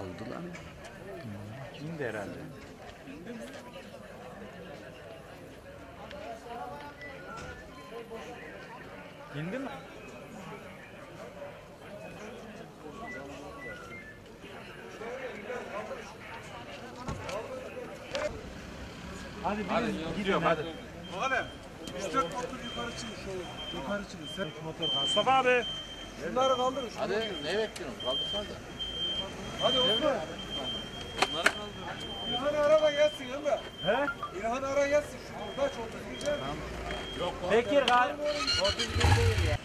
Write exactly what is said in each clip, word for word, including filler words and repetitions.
Aldılar mı? Hmm. İndi herhalde. İndi mi? Hadi, hadi gidiyorum hadi. Muharrem, üç dört motor yukarı çıkın şöyle. Yukarı çıkın. Sen motor kaldır. Mustafa abi. Şunları kaldırın. Hadi ne bekliyorsun? Kaldırsana da. Hadi Osman. Bunları kaldır. İlhan ara gelsin Emre. He? İlhan ara gelsin. Şunu kaç oldu? Tamam. Yok. Bekir galiba. otuz bir değil ya.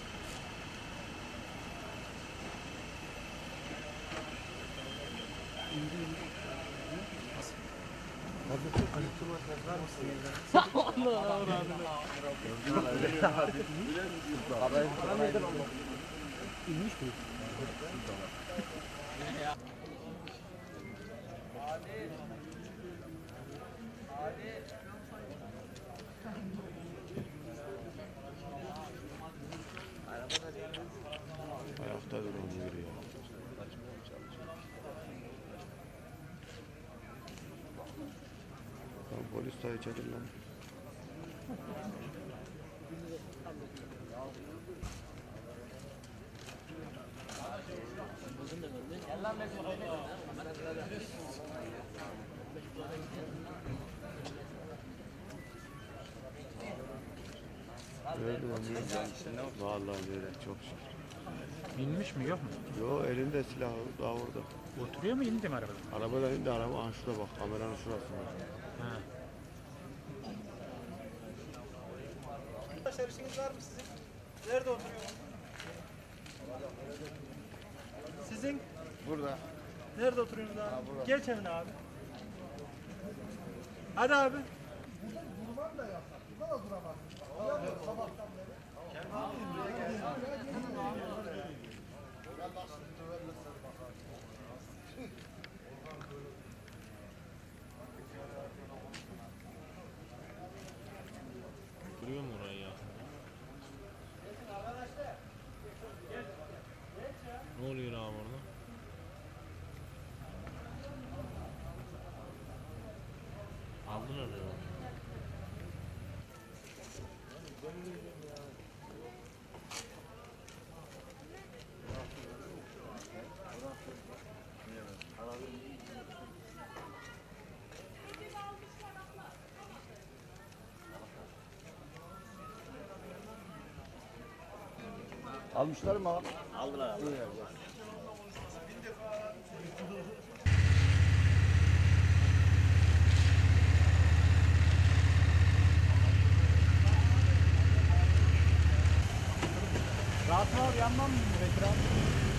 Ayakta duramıyor ya. Lan polis dayı çekil lan. Gördüm onu. Vallahi öyle çok şükür. İnmiş mi yok mu? Yo elinde silah daha orada. Oturuyor mu indi mi arabadan? Arabadan indi araba. Aha şurada bak kameranın şurasında. Ha. Arkadaşlar işiniz var mı sizin? Nerede oturuyorsunuz? Sizin? Burada. Nerede oturuyorsunuz abi? Ha, burada. Gel Çemin abi. Hadi abi. Duruyor mu oraya ya? Ne oluyor abi orada? Aldılar ya. Almışlar mı abi? Aldılar abi. Rahat abi yandan mı indi Bekir abi?